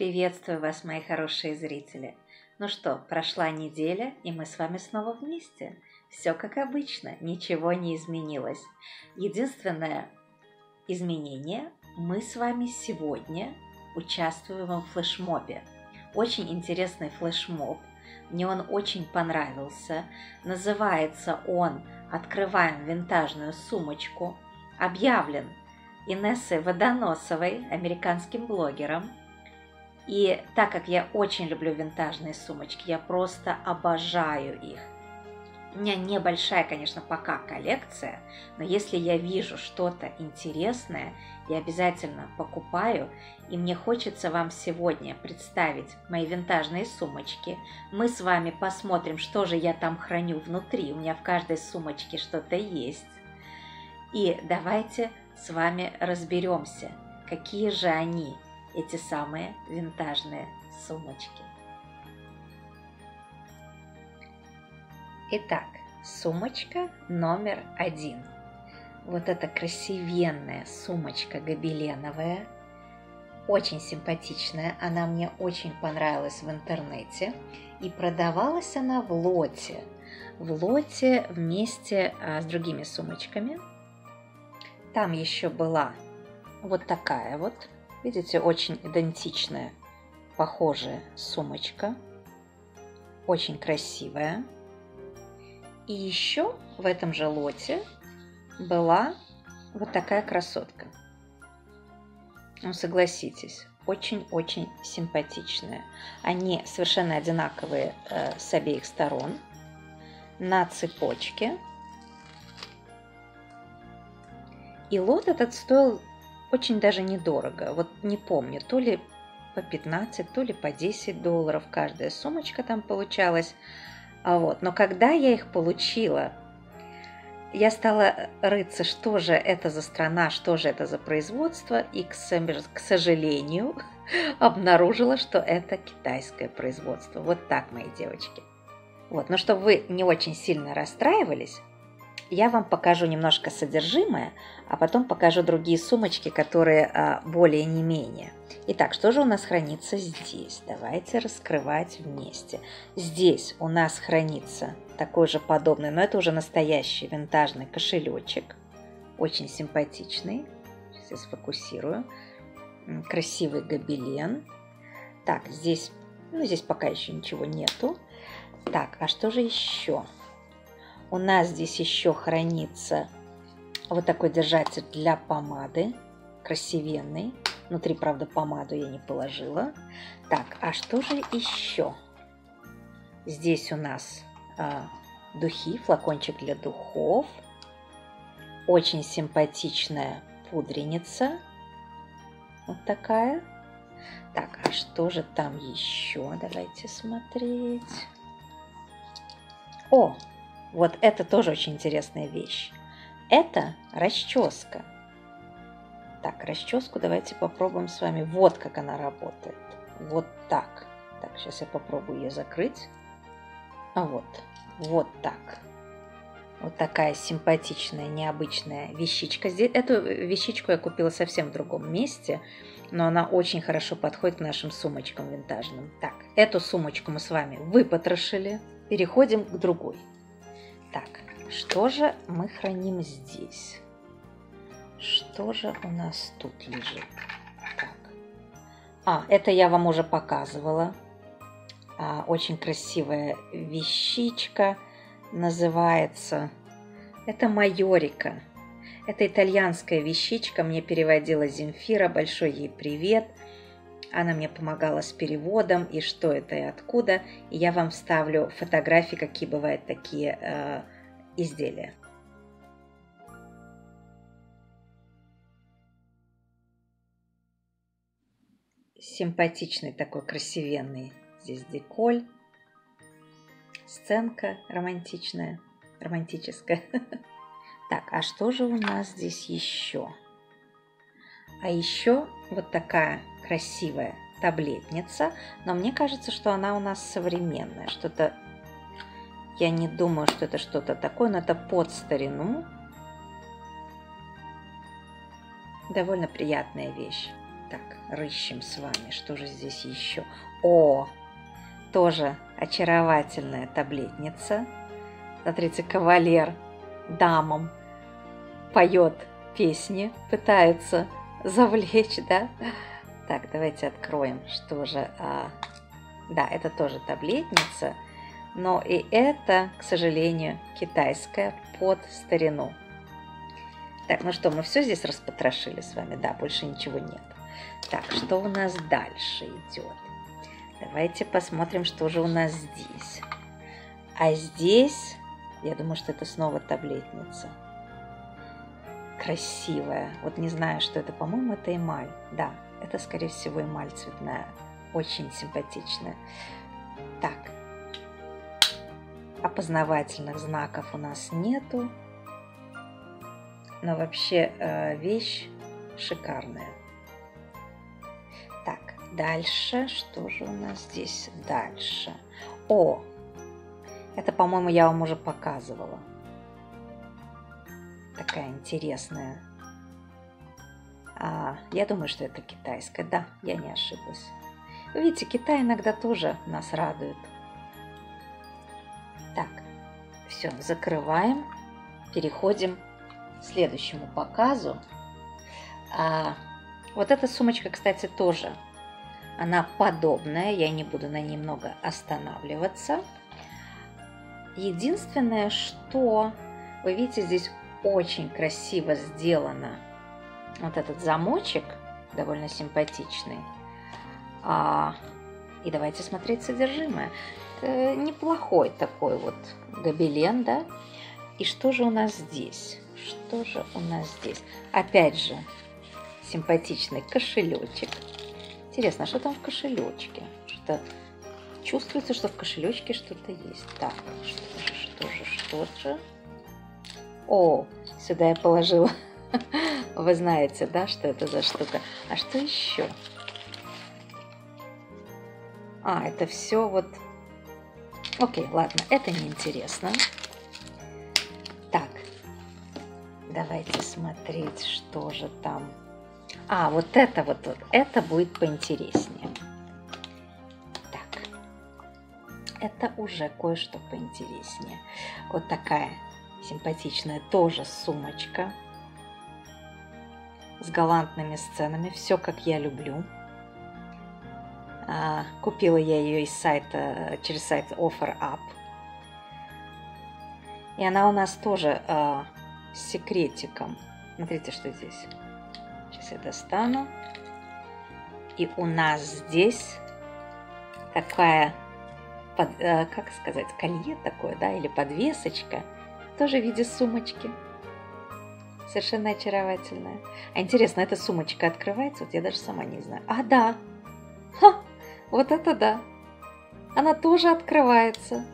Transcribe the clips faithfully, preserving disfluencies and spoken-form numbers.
Приветствую вас, мои хорошие зрители! Ну что, прошла неделя, и мы с вами снова вместе. Все как обычно, ничего не изменилось. Единственное изменение – мы с вами сегодня участвуем в флешмобе. Очень интересный флешмоб, мне он очень понравился. Называется он «Открываем винтажную сумочку». Объявлен Инессой Водоносовой, американским блогером. И так как я очень люблю винтажные сумочки, я просто обожаю их. У меня небольшая, конечно, пока коллекция, но если я вижу что-то интересное, я обязательно покупаю. И мне хочется вам сегодня представить мои винтажные сумочки. Мы с вами посмотрим, что же я там храню внутри. У меня в каждой сумочке что-то есть. И давайте с вами разберемся, какие же они, эти самые винтажные сумочки. Итак, сумочка номер один. Вот эта красивенная сумочка гобеленовая, очень симпатичная, она мне очень понравилась в интернете. И продавалась она в лоте, в лоте вместе с другими сумочками. Там еще была вот такая вот, видите, очень идентичная, похожая сумочка, очень красивая. И еще в этом же лоте была вот такая красотка. Ну, согласитесь, очень-очень симпатичная. Они совершенно одинаковые э, с обеих сторон, на цепочке. И лот этот стоил очень даже недорого. Вот не помню, то ли по пятнадцать, то ли по десять долларов каждая сумочка там получалась. А вот. Но когда я их получила, я стала рыться, что же это за страна, что же это за производство. И, к сожалению, обнаружила, что это китайское производство. Вот так, мои девочки. Вот. Но чтобы вы не очень сильно расстраивались, я вам покажу немножко содержимое, а потом покажу другие сумочки, которые а, более не менее. Итак, что же у нас хранится здесь? Давайте раскрывать вместе. Здесь у нас хранится такой же подобный, но это уже настоящий винтажный кошелечек. Очень симпатичный. Сейчас я сфокусирую. Красивый гобелен. Так, здесь, ну, здесь пока еще ничего нету. Так, а что же еще? У нас здесь еще хранится вот такой держатель для помады, красивенный. Внутри, правда, помаду я не положила. Так, а что же еще? Здесь у нас а, духи, флакончик для духов. Очень симпатичная пудреница. Вот такая. Так, а что же там еще? Давайте смотреть. О! Вот это тоже очень интересная вещь. Это расческа. Так, расческу давайте попробуем с вами. Вот как она работает. Вот так. Так, сейчас я попробую ее закрыть. А вот, вот так. Вот такая симпатичная, необычная вещичка. Здесь, эту вещичку я купила совсем в другом месте, но она очень хорошо подходит к нашим сумочкам винтажным. Так, эту сумочку мы с вами выпотрошили. Переходим к другой. Так, что же мы храним здесь? Что же у нас тут лежит? Так. А, это я вам уже показывала. А, очень красивая вещичка. Называется... Это майорика. Это итальянская вещичка. Мне переводила Земфира. Большой ей привет. Она мне помогала с переводом, и что это, и откуда. И я вам вставлю фотографии, какие бывают такие э, изделия. Симпатичный такой, красивенный здесь деколь. Сценка романтичная, романтическая. Так, а что же у нас здесь еще? А еще вот такая красивая таблетница, но мне кажется, что она у нас современная. Что-то, я не думаю, что это что-то такое, но это под старину. Довольно приятная вещь. Так, рыщем с вами, что же здесь еще? О, тоже очаровательная таблетница. Смотрите, кавалер дамам поет песни, пытается завлечь, да? Так, давайте откроем, что же... А... Да, это тоже таблетница, но и это, к сожалению, китайская под старину. Так, ну что, мы все здесь распотрошили с вами? Да, больше ничего нет. Так, что у нас дальше идет? Давайте посмотрим, что же у нас здесь. А здесь, я думаю, что это снова таблетница. Красивая. Вот не знаю, что это. По-моему, это эмаль. Да, это, скорее всего, эмаль цветная. Очень симпатичная. Так. Опознавательных знаков у нас нету. Но вообще э, вещь шикарная. Так, дальше. Что же у нас здесь дальше? О! Это, по-моему, я вам уже показывала. Такая интересная. А, я думаю, что это китайская. Да, я не ошиблась. Вы видите, Китай иногда тоже нас радует. Так, все, закрываем. Переходим к следующему показу. А, вот эта сумочка, кстати, тоже. Она подобная. Я не буду на ней много останавливаться. Единственное, что вы видите, здесь очень красиво сделано. Вот этот замочек довольно симпатичный. А, и давайте смотреть содержимое. Это неплохой такой вот гобелен, да? И что же у нас здесь? Что же у нас здесь? Опять же, симпатичный кошелечек. Интересно, а что там в кошелечке? Что чувствуется, что в кошелечке что-то есть. Так, что же, что же, что же? О, сюда я положила. Вы знаете, да, что это за штука? А что еще? А, это все вот... Окей, ладно, это неинтересно. Так, давайте смотреть, что же там. А, вот это вот, вот это будет поинтереснее. Так, это уже кое-что поинтереснее. Вот такая симпатичная тоже сумочка с галантными сценами. Все, как я люблю. А, купила я ее из сайта, через сайт OfferUp. И она у нас тоже а, с секретиком. Смотрите, что здесь. Сейчас я достану. И у нас здесь такая, под, а, как сказать, колье такое, да, или подвесочка. Тоже в виде сумочки. Совершенно очаровательная. А интересно, эта сумочка открывается? Вот я даже сама не знаю. А, да. Ха! Вот это да. Она тоже открывается.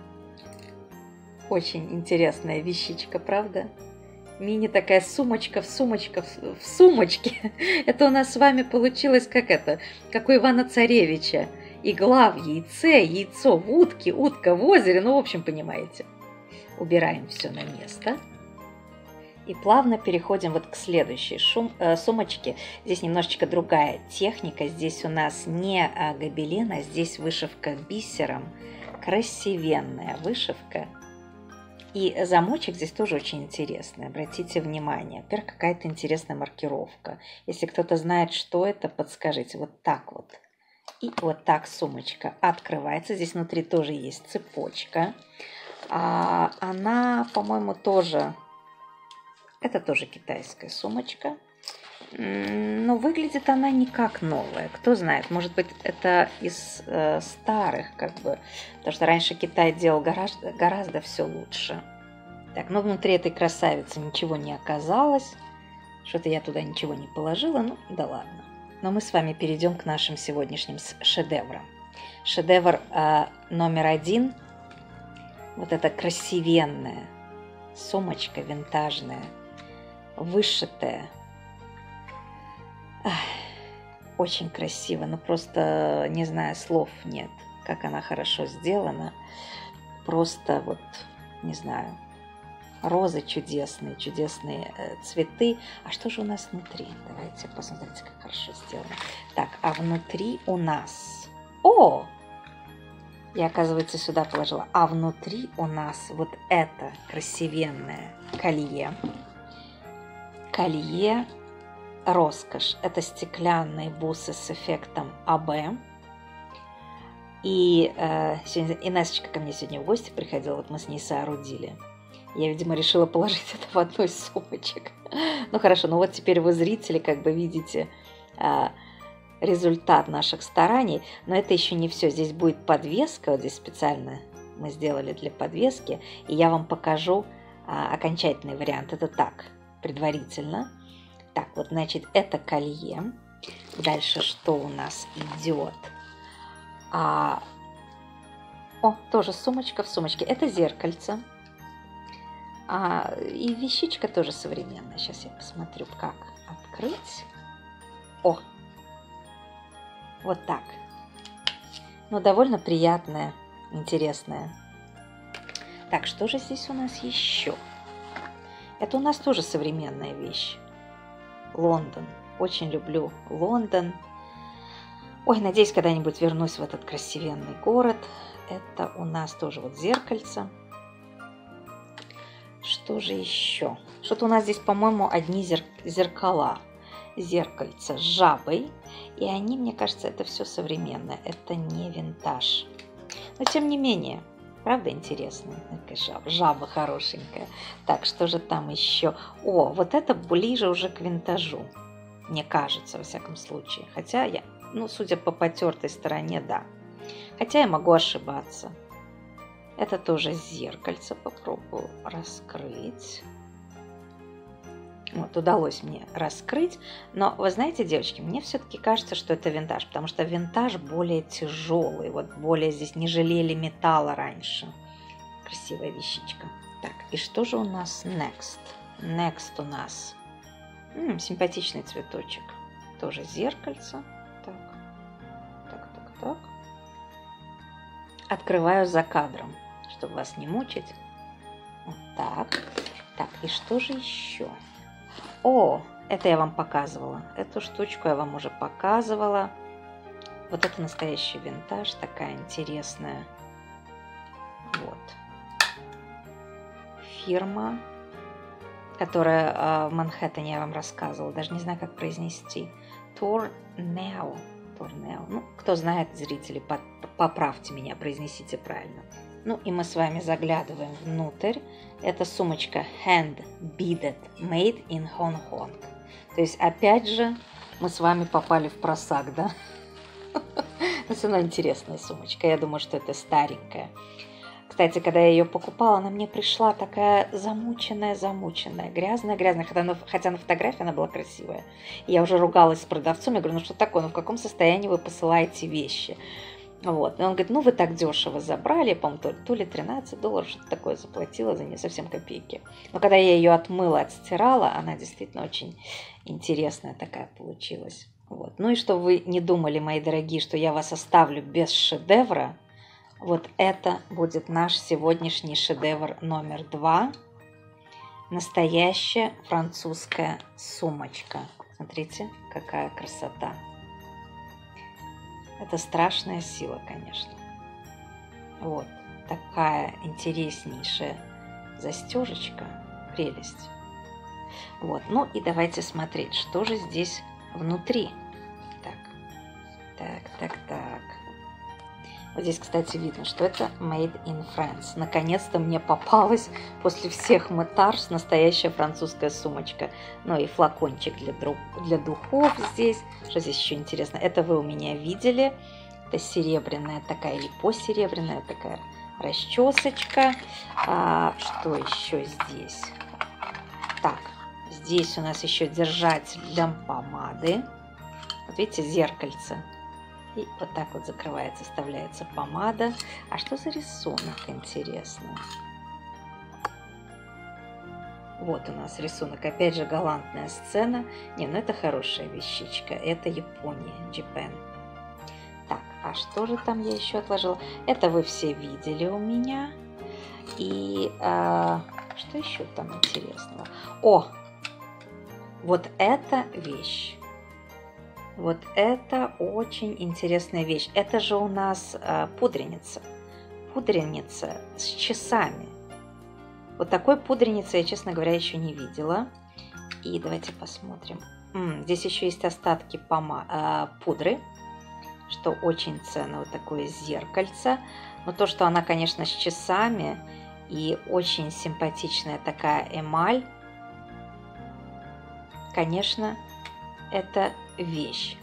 Очень интересная вещичка, правда? Мини такая сумочка в сумочка в, в сумочке. Это у нас с вами получилось как это, как у Ивана Царевича. Игла в яйце, яйцо в утке, утка в озере. Ну, в общем, понимаете. Убираем все на место. И плавно переходим вот к следующей шум, э, сумочке. Здесь немножечко другая техника. Здесь у нас не а, гобелен, а здесь вышивка бисером. Красивенная вышивка. И замочек здесь тоже очень интересный. Обратите внимание. Во-первых, какая-то интересная маркировка. Если кто-то знает, что это, подскажите. Вот так вот. И вот так сумочка открывается. Здесь внутри тоже есть цепочка. А, она, по-моему, тоже... Это тоже китайская сумочка. Но выглядит она не как новая. Кто знает, может быть, это из э, старых, как бы. Потому что раньше Китай делал гораздо, гораздо все лучше. Так, но внутри этой красавицы ничего не оказалось. Что-то я туда ничего не положила. Ну, да ладно. Но мы с вами перейдем к нашим сегодняшним шедеврам. Шедевр э, номер один. Вот эта красивенная сумочка винтажная. Вышитая. Ах, очень красиво, но просто, не знаю, слов нет, как она хорошо сделана. Просто вот, не знаю. розы чудесные, чудесные э, цветы. А что же у нас внутри? Давайте посмотрите, как хорошо сделано. Так, а внутри у нас... О! Я, оказывается, сюда положила. А внутри у нас вот это красивенное колье. Колье роскошь. Это стеклянные бусы с эффектом АБ. И э, сегодня Инессочка ко мне сегодня в гости приходила, вот мы с ней соорудили. Я, видимо, решила положить это в одну из сумочек. Ну хорошо, ну вот теперь вы, зрители, как бы видите э, результат наших стараний. Но это еще не все. Здесь будет подвеска, вот здесь специально мы сделали для подвески. И я вам покажу э, окончательный вариант. Это так, предварительно. Так, вот, значит, это колье. Дальше что у нас идет? А... О, тоже сумочка в сумочке. Это зеркальце. А, и вещичка тоже современная. Сейчас я посмотрю, как открыть. О! Вот так. Ну, довольно приятная, интересная. Так, что же здесь у нас еще? Это у нас тоже современная вещь. Лондон. Очень люблю Лондон. Ой, надеюсь, когда-нибудь вернусь в этот красивенный город. Это у нас тоже вот зеркальце. Что же еще? Что-то у нас здесь, по-моему, одни зер... зеркала. Зеркальце с жабой. И они, мне кажется, это все современное. Это не винтаж. Но тем не менее, правда интересно? Такая жаба, жаба хорошенькая. Так, что же там еще? О, вот это ближе уже к винтажу. Мне кажется, во всяком случае. Хотя я... Ну, судя по потертой стороне, да. Хотя я могу ошибаться. Это тоже зеркальце. Попробую раскрыть. Вот, удалось мне раскрыть. Но, вы знаете, девочки, мне все-таки кажется, что это винтаж. Потому что винтаж более тяжелый. Вот более здесь не жалели металла раньше. Красивая вещичка. Так, и что же у нас next? Next у нас м-м, симпатичный цветочек. Тоже зеркальце. Так, так, так, так. Открываю за кадром, чтобы вас не мучить. Вот так. Так, и что же еще? О, это я вам показывала. Эту штучку я вам уже показывала. Вот это настоящий винтаж, такая интересная. Вот. Фирма, которая э, в Манхэттене, я вам рассказывала. Даже не знаю, как произнести. Torneo. Torneo. Ну, кто знает, зрители, под, поправьте меня, произнесите правильно. Ну, и мы с вами заглядываем внутрь. Это сумочка Hand Beaded, Made in Hong Kong. То есть, опять же, мы с вами попали в просак, да? Но все равно интересная сумочка. Я думаю, что это старенькая. Кстати, когда я ее покупала, она мне пришла такая замученная-замученная, грязная-грязная, хотя на, хотя на фотографии она была красивая. И я уже ругалась с продавцом, я говорю, ну что такое, ну в каком состоянии вы посылаете вещи? Вот. И он говорит, ну вы так дешево забрали, я, по-моему, то, то ли тринадцать долларов, что-то такое заплатила за нее, совсем копейки. Но когда я ее отмыла, отстирала, она действительно очень интересная такая получилась. Вот. Ну и чтобы вы не думали, мои дорогие, что я вас оставлю без шедевра, вот это будет наш сегодняшний шедевр номер два. Настоящая французская сумочка. Смотрите, какая красота. Это страшная сила, конечно. Вот такая интереснейшая застежечка. Прелесть. Вот, ну и давайте смотреть, что же здесь внутри. Так, так, так, так. Вот здесь, кстати, видно, что это Made in France. Наконец-то мне попалась после всех мытарств настоящая французская сумочка. Ну и флакончик для, друг, для духов здесь. Что здесь еще интересно? Это вы у меня видели. Это серебряная такая или посеребряная такая расчесочка. А, что еще здесь? Так, здесь у нас еще держатель для помады. Вот видите, зеркальце. И вот так вот закрывается, вставляется помада. А что за рисунок, интересно? Вот у нас рисунок. Опять же, галантная сцена. Не, ну это хорошая вещичка. Это Япония, Japan. Так, а что же там я еще отложила? Это вы все видели у меня. И а, Что еще там интересного? О, вот эта вещь. Вот это очень интересная вещь. Это же у нас э, пудреница. Пудреница с часами. Вот такой пудреницы я, честно говоря, еще не видела. И давайте посмотрим. М, здесь еще есть остатки пома э, пудры, что очень ценно. Вот такое зеркальце. Но то, что она, конечно, с часами и очень симпатичная такая эмаль, конечно, это вещь.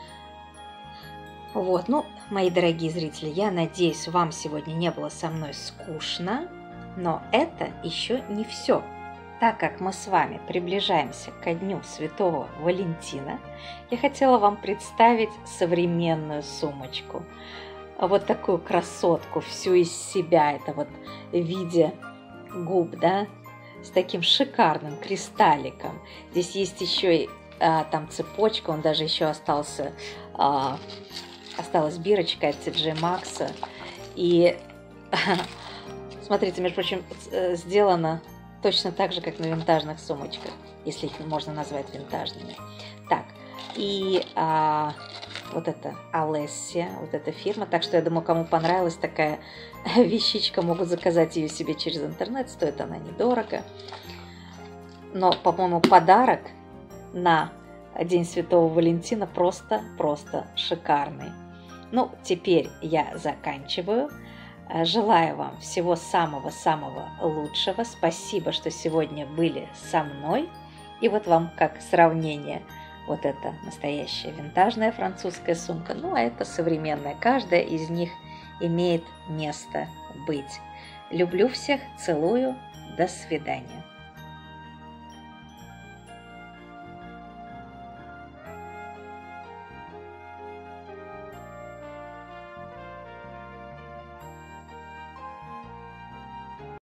Вот, ну, мои дорогие зрители, я надеюсь, вам сегодня не было со мной скучно, но это еще не все. Так как мы с вами приближаемся ко Дню Святого Валентина, я хотела вам представить современную сумочку. Вот такую красотку, всю из себя, это вот в виде губ, да, с таким шикарным кристалликом. Здесь есть еще и а, там цепочка, он даже еще остался, а, осталась бирочка от Ти Джей Maxx. И смотрите, между прочим, сделано точно так же, как на винтажных сумочках, если их можно назвать винтажными. Так, и а, вот это Alessia, вот эта фирма. Так что я думаю, кому понравилась такая вещичка, могут заказать ее себе через интернет. Стоит она недорого. Но, по-моему, подарок на День Святого Валентина просто-просто шикарный. Ну, теперь я заканчиваю. Желаю вам всего самого-самого лучшего. Спасибо, что сегодня были со мной. И вот вам как сравнение. Вот это настоящая винтажная французская сумка. Ну, а это современная. Каждая из них имеет место быть. Люблю всех, целую. До свидания.